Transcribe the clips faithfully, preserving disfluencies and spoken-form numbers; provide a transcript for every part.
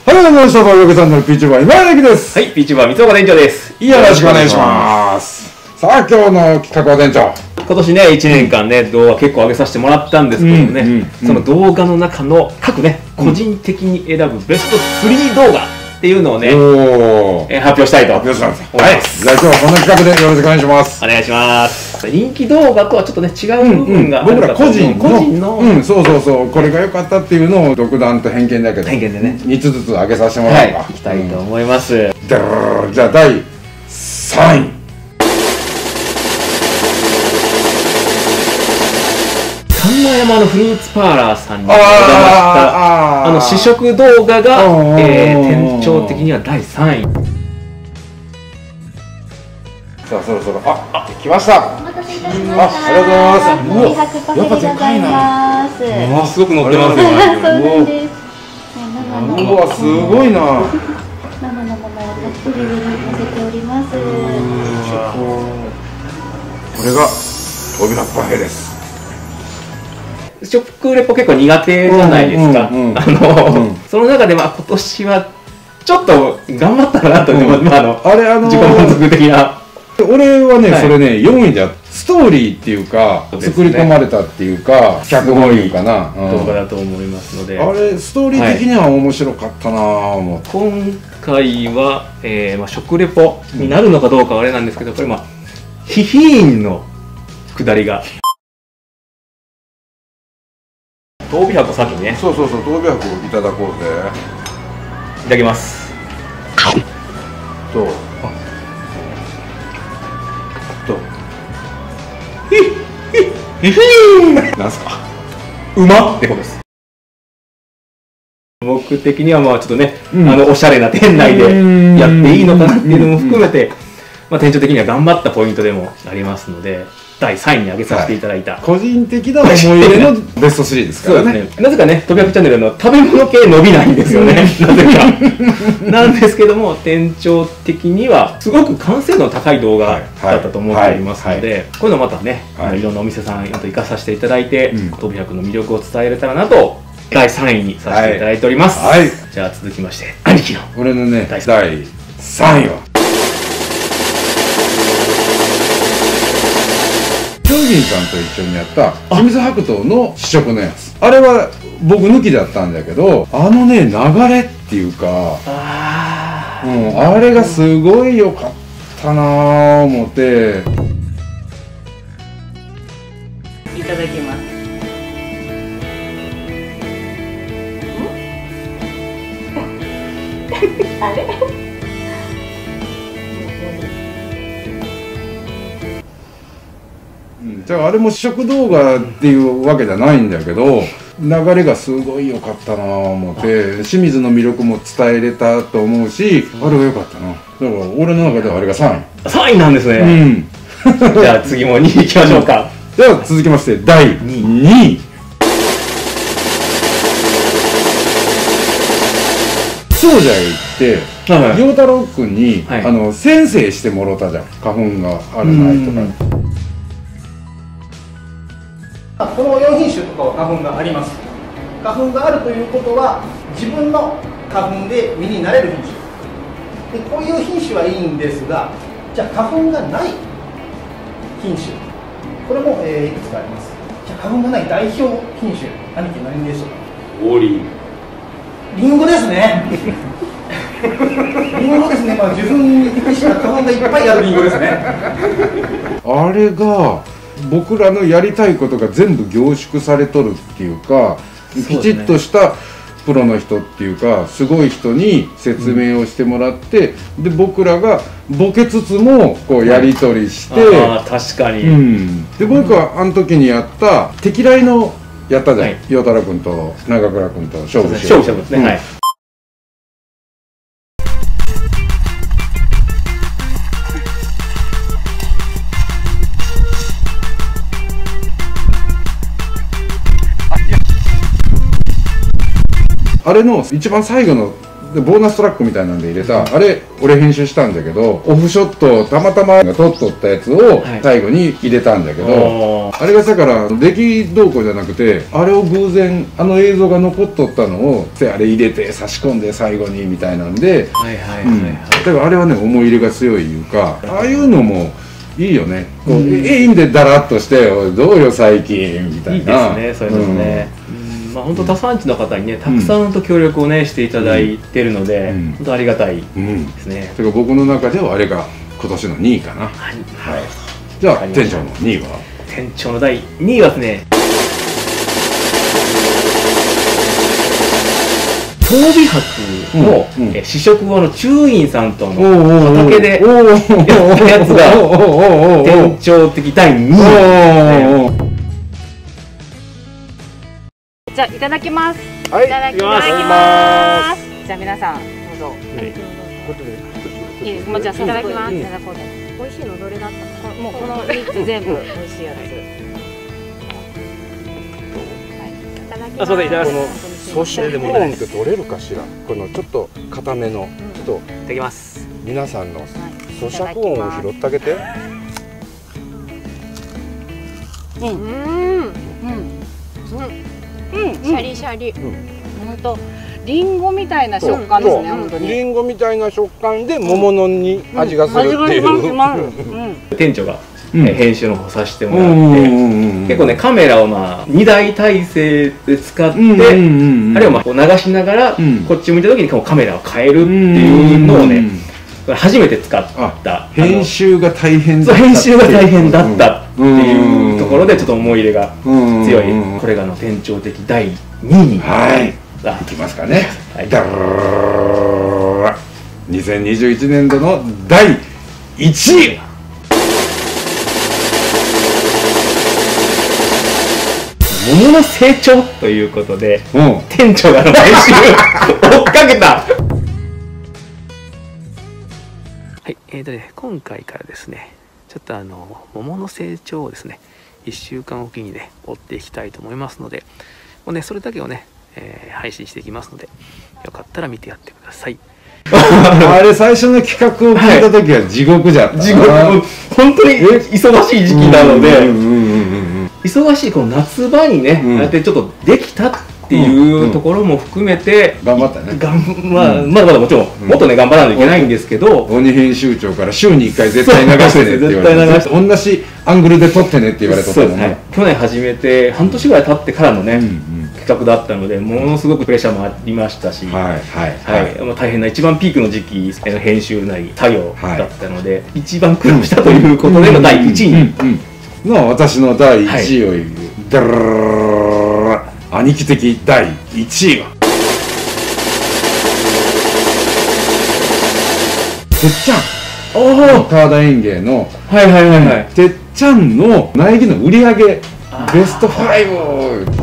はい、どうも、下のおかげさんのピーチューバー今井です。 はい、ピーチューバー三岡店長です。 よろしくお願いします。さあ、今日の企画は店長。 今年ね、いちねんかんね、動画結構上げさせてもらったんですけどもね、うんうんうん、その動画の中の各ね、個人的に選ぶベストスリー動画っていうのをね、えー、発表したいと思います。はい、 じゃあ今日はこの企画でよろしくお願いします。 お願いします。人気動画とはちょっとね、違う部分があるかと、うんうん、僕ら個人の、 個人の、 うん、そうそうそう、これが良かったっていうのを独断と偏見だけど、 偏見でね、 みっつずつ上げさせてもらおうか。はい、 いきたいと思います。うん、 じゃあだいさんい。 神野山のフルーツパーラーさんにお邪魔したあの試食動画が、えー、店長的にはだいさんい。 さあそろそろああ来ました。 お待たせいたしました。 ありがとうございます。 うわ、やっぱでかいな。 うわ、すごく乗ってますよ。 そうなんです。 うわ、すごいな。 生のものをたっぷり上に乗せております。 これがトビラパフェです。 食レポ結構苦手じゃないですか。あのその中でまあ今年はちょっと頑張ったかなと思います。まああのあれあの自己満足的な。 俺はねそれねよんいでストーリーっていうか作り込まれたっていうか脚本いうかな動画だと思いますので、 あれストーリー的には面白かったなぁ思って。 今回はえまあ食レポになるのかどうかはあれなんですけど、これまあヒヒーンの下りが。トウビ白先にね。 そうそうそう、トウビ白いただこうぜ。 いただきます。 どう？あ、どう？ ヒッヒッヒーン。なんすか？うまってことです。僕的にはまあちょっとね、うん、あのおしゃれな店内でやっていいのかなっていうのも含めて、まあ店長的には頑張ったポイントでもありますので。だいさんいに上げさせていただいた、はい、 個人的な思い入れのベストスリーですからね。 そうですね。なぜかね、とびやくチャンネルの食べ物系伸びないんですよね。なぜか。なんですけども、店長的にはすごく完成度の高い動画だったと思っておりますので、こういうのまたね、はい、いろんなお店さんあと行かさせていただいて、とびやくの魅力を伝えれたらなとだいさんいにさせていただいております。はい、じゃあ続きまして兄貴の俺のねだいさんいはジョーギンさんと一緒にやった清水白桃の試食のやつ、あれは僕抜きだったんだけど、あのね流れっていうか、あ,、うん、あれがすごい良かったなぁ思って。 いただきます。あれじゃああれも試食動画っていうわけじゃないんだけど、流れがすごい良かったなぁ思って清水の魅力も伝えれたと思うし、あれが良かったな。だから俺の中ではあれがさんい。 さんいなんですね。うん、じゃあ次もにいいきましょうか。 では続きましてだいにい。そうじゃ行って陽太郎君に、はい、あの先生してもろたじゃん。花粉があるないとか。 このよんひんしゅとかは花粉があります。花粉があるということは自分の花粉で実になれる品種で、こういう品種はいいんですが、じゃあ花粉がない品種、これも、えー、いくつかあります。じゃあ花粉がない代表品種、兄貴何でしょうか？ オーリー。 リンゴですね。リンゴですね。まあ受粉に適した花粉がいっぱいあるリンゴですね。 あれが僕らのやりたいことが全部凝縮されとるっていうか、きちっとしたプロの人っていうかすごい人に説明をしてもらって、うん、で僕らがボケつつもこうやり取りして、 はい、あ確かに、うん、 で僕はあの時にやった敵来のやったじゃん、陽太郎君と長倉君と勝負しよう。 勝負ですね、うん、はい。 あれの一番最後のでボーナストラックみたいなんで入れた、あれ俺編集したんだけど、オフショットをたまたま撮っとったやつを最後に入れたんだけど、はい、あれがだから出来どうこうじゃなくて、あれを偶然あの映像が残っとったのをあれ入れて差し込んで最後にみたいなんで、だからあれはね思い入れが強いいうか、ああいうのもいいよね。こう、うん、いいんでだらっとして「どうよ最近」みたいな。 いいですね、そういうのもね。うん、まあ本当他産地の方にねたくさんと協力をねしていただいてるので、うん、本当ありがたいですね。 だから僕の中ではあれが今年のにいかな。はい。はい、じゃあ店長のにいは？ 店長のだいにいはですね、東美博の、うんうん、え試食後の中院さんとの畑でやったやつが店長的だいにい。 じゃあいただきます。 はい、 いただきます。じゃあ皆さんどうぞ。いいです。もうじゃあいただきます。いただこうね。美味しいのどれだったの？もうこのみっつ全部美味しいやつ。いただきます。あ、そうでいただきます。 そしてコーンって取れるかしら。このちょっと固めの、ちょっといただきます。 皆さんの咀嚼音を拾ってあげて。 うんうんうんうん、シャリシャリ。本当リンゴみたいな食感ですね。本当に。リンゴみたいな食感で桃のに味がするっていう。 店長が編集の方させてもらって、結構ねカメラをまあにだい体制で使って、あれをまあこう流しながらこっち向いた時にカメラを変えるっていうのをね初めて使った。 編集が大変だった。編集が大変だったっていうところでちょっと思い入れが強い。これがの店長的だいにいに。 はい。いきますかね。にせんにじゅういちねんどのだいいちい。 桃の成長ということで、うん、店長がの編集追っかけた。はい、えーとね、今回からですね、ちょっとあの桃の成長をですね、いっしゅうかんおきにね追っていきたいと思いますので、もうねそれだけをね、えー、配信していきますので、よかったら見てやってください。 あれ最初の企画を聞いた時は地獄じゃった。 地獄、本当に忙しい時期なので、忙しいこの夏場にね、ああやってちょっとできたっていうところも含めて頑張ったね。 がんまあまだまだもちろんもっとね頑張らないといけないんですけど、 鬼編集長から週にいっかい絶対流してねって言われて、同じアングルで撮ってねって言われたもんね。 去年始めて半年ぐらい経ってからのね企画だったので、ものすごくプレッシャーもありましたし、はいはいはい、大変な一番ピークの時期の編集なり作業だったので、一番苦労したということでのだいいちいにの私のだいいちいを言う、ダララララ兄貴的だいいちいはてっちゃん。川田園芸のはいはいはいはい、 てっちゃんの苗木の売り上げベストファイブ。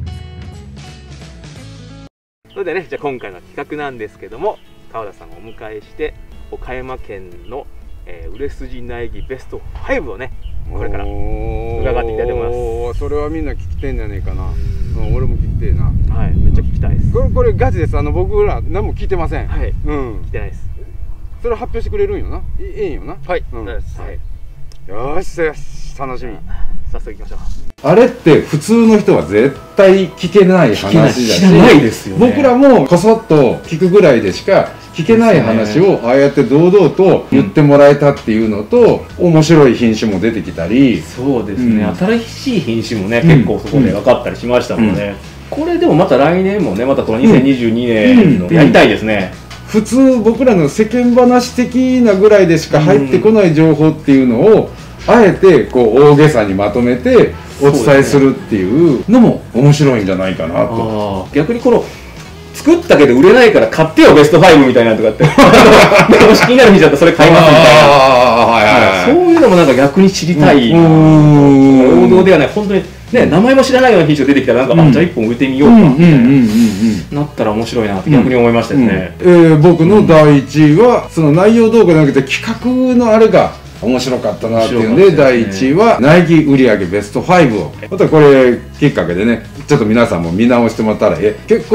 それでね、じゃあ今回の企画なんですけども、川田さんをお迎えして岡山県の、えー、売れ筋苗木ベストファイブをねこれから伺っていきたいと思います。 それはみんな聞きてんじゃねえかな。うん、俺も聞きてえな。 はい、めっちゃ聞きたいです。 これこれガチです。あの僕ら何も聞いてません。 はい、うん、聞いてないです。 それ発表してくれるんよな。いいんよな。 はい、 うん、 はい、 よしよし、楽しみ。 早速行きましょう。 あれって普通の人は絶対聞けない話だし、 知らないですよね。 僕らもこそっと聞くぐらいでしか聞けない話をああやって堂々と言ってもらえたっていうのと、面白い品種も出てきたり、 そうですね、うん、新しい品種もね、うん、結構そこで分かったりしましたもんね、うん、これでもまた来年もねまたこのにせんにじゅうにねんのやりたいですね。 普通僕らの世間話的なぐらいでしか入ってこない情報っていうのを、あえてこう大げさにまとめてお伝えするっていうのも面白いんじゃないかなと。 逆にこの作ったけど売れないから買ってよベストファイブみたいなとかってもし気になる店だとそれ買いますみたいな、そういうのもなんか逆に知りたいな。王道ではない、本当にね、名前も知らないような品種が出てきたらなんか、うん、あじゃあ一本植えてみようかみたいななったら面白いなって逆に思いましたよね。 僕のだいいちいはその内容どうかじゃなくて企画のあれが面白かったなっていうので、だいいちいは苗木売上ベストファイブをまたこれきっかけでねちょっと皆さんも見直してもらったら、え結構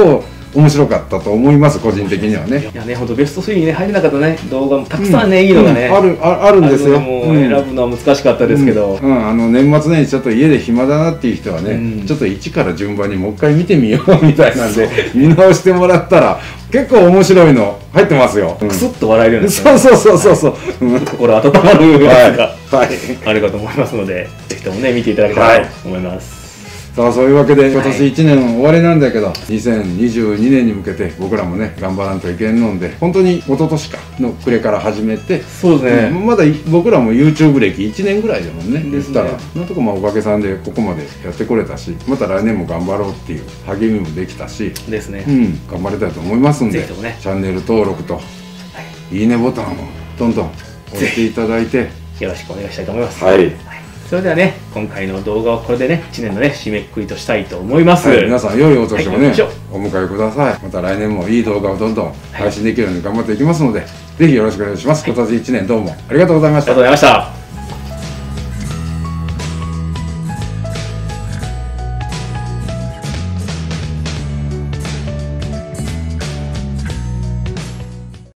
面白かったと思います、個人的にはね。 いやね、本当ベストスリーにね入れなかったね動画もたくさんね、いいのがね、 あるああるんですよ。 もう選ぶのは難しかったですけど、 うんあの年末年始ちょっと家で暇だなっていう人はね、ちょっと一から順番にもう一回見てみようみたいなんで見直してもらったら結構面白いの入ってますよ。 クスッと笑えるような、 そうそうそうそうそう、 心温まるやつがはいあるかと思いますので、ぜひともね見ていただけたらと思います。 さあそういうわけで今年いちねん終わりなんだけど、にせんにじゅうにねんに向けて僕らもね頑張らんといけんのんで、本当に一昨年かの暮れから始めて、 そうですね、 うんまだ僕らも YouTube 歴いちねんぐらいでもんね言ったら、なんとかまあおかげさんでここまでやってこれたし、また来年も頑張ろうっていう励みもできたしですね、 うん頑張りたいと思いますんで、 ぜひともねチャンネル登録といいねボタンをどんどん押していただいてよろしくお願いしたいと思います。 はい、 それではね、今回の動画をこれでね、いちねんのね、締めくくりとしたいと思います。 はい、皆さん、良いお年をね、 はい、 お迎えください。また来年もいい動画をどんどん配信できるように頑張っていきますので、はい、ぜひよろしくお願いします。今年いちねんどうもありがとうございました。 ありがとうございました。